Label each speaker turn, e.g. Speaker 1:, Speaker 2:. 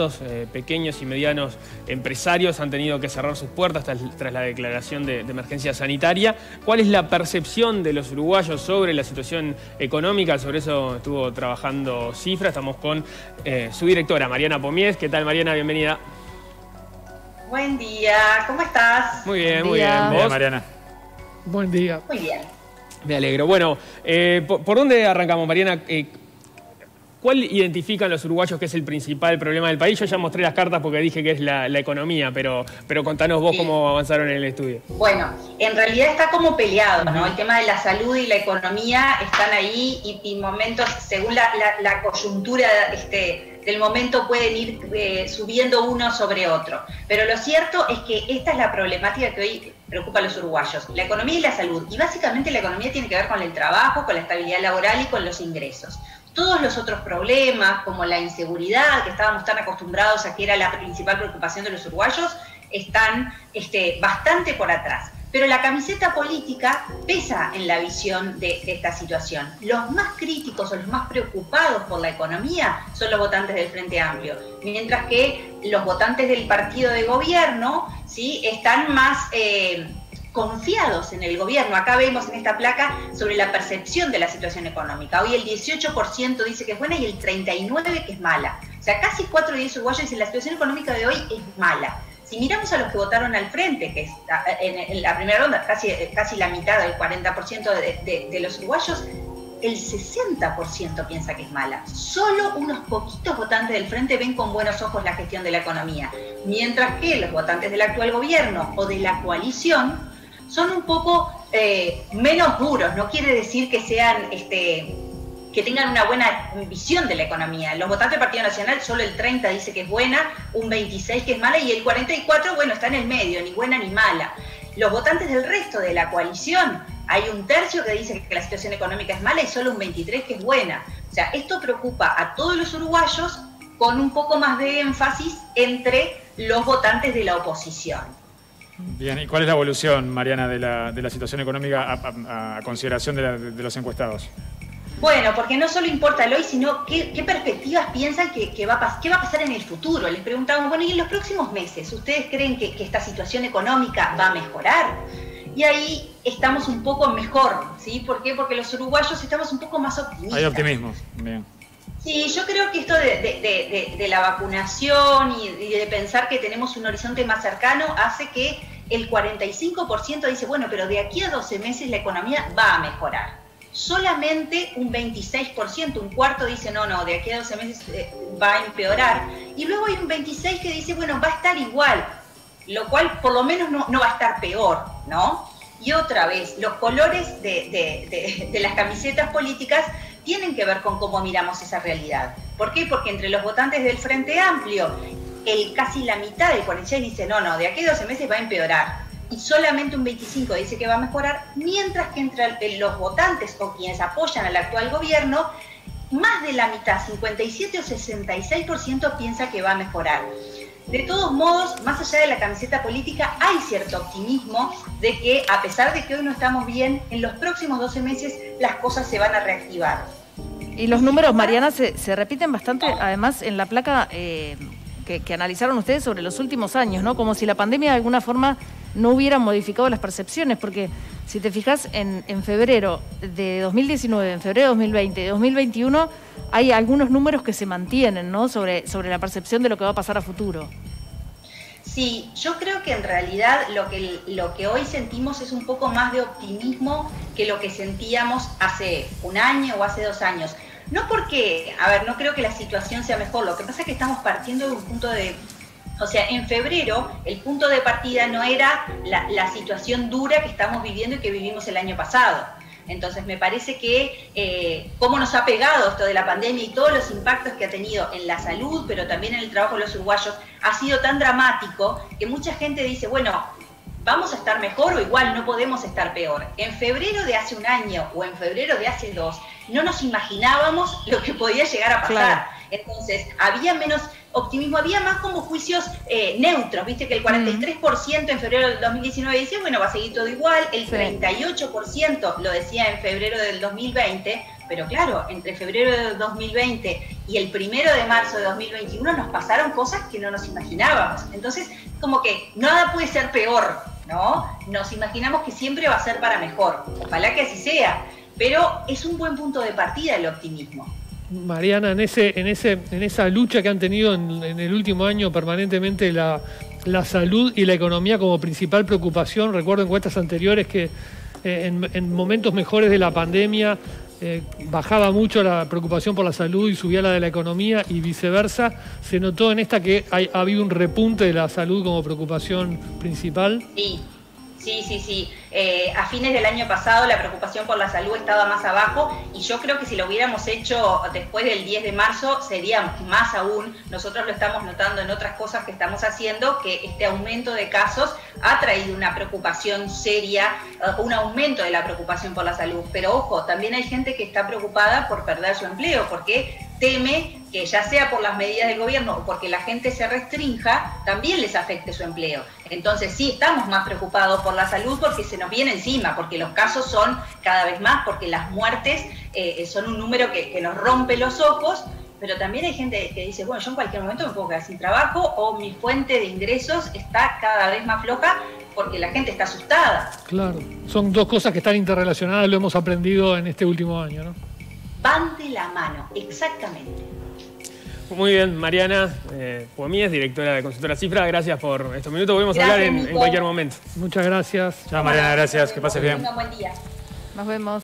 Speaker 1: ¿Cuántos pequeños y medianos empresarios han tenido que cerrar sus puertas tras la declaración de emergencia sanitaria? ¿Cuál es la percepción de los uruguayos sobre la situación económica? Sobre eso estuvo trabajando Cifra. Estamos con su directora, Mariana Pomies. ¿Qué tal, Mariana? Bienvenida.
Speaker 2: Buen día, ¿cómo estás?
Speaker 1: Muy bien, muy bien. ¿Vos?
Speaker 3: Bien, Mariana.
Speaker 4: Buen día.
Speaker 2: Muy bien.
Speaker 1: Me alegro. Bueno, ¿por dónde arrancamos, Mariana? ¿Cuál identifican los uruguayos que es el principal problema del país? Yo ya mostré las cartas porque dije que es la economía, pero contanos vos cómo avanzaron en el estudio.
Speaker 2: Bueno, en realidad está como peleado, ¿no? El tema de la salud y la economía están ahí y momentos, según la coyuntura del momento, pueden ir subiendo uno sobre otro. Pero lo cierto es que esta es la problemática que hoy preocupa a los uruguayos, la economía y la salud. Y básicamente la economía tiene que ver con el trabajo, con la estabilidad laboral y con los ingresos. Todos los otros problemas, como la inseguridad, que estábamos tan acostumbrados a que era la principal preocupación de los uruguayos, están bastante por atrás. Pero la camiseta política pesa en la visión de esta situación. Los más críticos o los más preocupados por la economía son los votantes del Frente Amplio, mientras que los votantes del partido de gobierno, ¿sí?, están más confiados en el gobierno. Acá vemos en esta placa sobre la percepción de la situación económica. Hoy el 18% dice que es buena y el 39% que es mala. O sea, casi 4 de 10 uruguayos dicen la situación económica de hoy es mala. Si miramos a los que votaron al frente, que está en la primera ronda, casi la mitad, del 40% de los uruguayos, el 60% piensa que es mala. Solo unos poquitos votantes del frente ven con buenos ojos la gestión de la economía, mientras que los votantes del actual gobierno o de la coalición son un poco menos duros. No quiere decir que sean que tengan una buena visión de la economía. Los votantes del Partido Nacional, solo el 30% dice que es buena, un 26% que es mala y el 44%, bueno, está en el medio, ni buena ni mala. Los votantes del resto de la coalición, hay un tercio que dice que la situación económica es mala y solo un 23% que es buena. O sea, esto preocupa a todos los uruguayos con un poco más de énfasis entre los votantes de la oposición.
Speaker 3: Bien, ¿y cuál es la evolución, Mariana, de la situación económica a consideración de los encuestados?
Speaker 2: Bueno, porque no solo importa el hoy, sino qué perspectivas piensan qué va a pasar en el futuro. Les preguntamos, bueno, ¿y en los próximos meses ustedes creen que esta situación económica va a mejorar? Y ahí estamos un poco mejor, ¿sí? ¿Por qué? Porque los uruguayos estamos un poco más optimistas.
Speaker 3: Hay optimismo, bien.
Speaker 2: Sí, yo creo que esto de la vacunación y de pensar que tenemos un horizonte más cercano hace que el 45% dice, bueno, pero de aquí a 12 meses la economía va a mejorar. Solamente un 26%, un cuarto dice, no, de aquí a 12 meses va a empeorar. Y luego hay un 26% que dice, bueno, va a estar igual, lo cual por lo menos no va a estar peor, ¿no? Y otra vez, los colores de las camisetas políticas tienen que ver con cómo miramos esa realidad. ¿Por qué? Porque entre los votantes del Frente Amplio, casi la mitad, el 46%, dice no, de aquí a 12 meses va a empeorar. Y solamente un 25% dice que va a mejorar, mientras que entre los votantes o quienes apoyan al actual gobierno, más de la mitad, 57 o 66% piensa que va a mejorar. De todos modos, más allá de la camiseta política, hay cierto optimismo de que, a pesar de que hoy no estamos bien, en los próximos 12 meses las cosas se van a reactivar.
Speaker 4: Y los números, Mariana, se repiten bastante, además, en la placa que analizaron ustedes sobre los últimos años, ¿no? Como si la pandemia de alguna forma no hubiera modificado las percepciones, porque si te fijas, en febrero de 2019, en febrero de 2020, de 2021, hay algunos números que se mantienen, ¿no?, sobre la percepción de lo que va a pasar a futuro.
Speaker 2: Sí, yo creo que en realidad lo que hoy sentimos es un poco más de optimismo que lo que sentíamos hace un año o hace 2 años. No porque, no creo que la situación sea mejor, lo que pasa es que estamos partiendo de un punto de... O sea, en febrero el punto de partida no era la situación dura que estamos viviendo y que vivimos el año pasado. Entonces me parece que cómo nos ha pegado esto de la pandemia y todos los impactos que ha tenido en la salud, pero también en el trabajo de los uruguayos, ha sido tan dramático que mucha gente dice, bueno, vamos a estar mejor o igual no podemos estar peor. En febrero de hace un año o en febrero de hace 2, no nos imaginábamos lo que podía llegar a pasar. Claro. Entonces, había menos optimismo, había más como juicios neutros, viste que el 43% en febrero del 2019 decía, bueno, va a seguir todo igual, el 38% lo decía en febrero del 2020, Pero claro, entre febrero de 2020 y el 1 de marzo de 2021 nos pasaron cosas que no nos imaginábamos. Entonces, como que nada puede ser peor, ¿no? Nos imaginamos que siempre va a ser para mejor. Ojalá que así sea, pero es un buen punto de partida el optimismo.
Speaker 5: Mariana, en esa lucha que han tenido en el último año permanentemente la salud y la economía como principal preocupación, recuerdo encuestas anteriores que en momentos mejores de la pandemia bajaba mucho la preocupación por la salud y subía la de la economía y viceversa. ¿Se notó en esta que ha habido un repunte de la salud como preocupación principal?
Speaker 2: Sí. A fines del año pasado la preocupación por la salud estaba más abajo y yo creo que si lo hubiéramos hecho después del 10 de marzo sería más aún. Nosotros lo estamos notando en otras cosas que estamos haciendo, que este aumento de casos ha traído una preocupación seria, un aumento de la preocupación por la salud. Pero ojo, también hay gente que está preocupada por perder su empleo porque teme que ya sea por las medidas del gobierno o porque la gente se restrinja, también les afecte su empleo. Entonces sí estamos más preocupados por la salud porque se nos viene encima, porque los casos son cada vez más, porque las muertes son un número que nos rompe los ojos, pero también hay gente que dice, bueno, yo en cualquier momento me puedo quedar sin trabajo o mi fuente de ingresos está cada vez más floja porque la gente está asustada. Claro,
Speaker 5: son dos cosas que están interrelacionadas, lo hemos aprendido en este último año, ¿no?
Speaker 2: Van de la mano, exactamente.
Speaker 1: Muy bien, Mariana Puomíes, directora de Consultora Cifra, gracias por estos minutos. Volvemos a hablar en cualquier momento.
Speaker 5: Muchas gracias.
Speaker 3: Chao, Mariana, gracias. Que pases bien.
Speaker 2: Tenga un buen día.
Speaker 4: Nos vemos.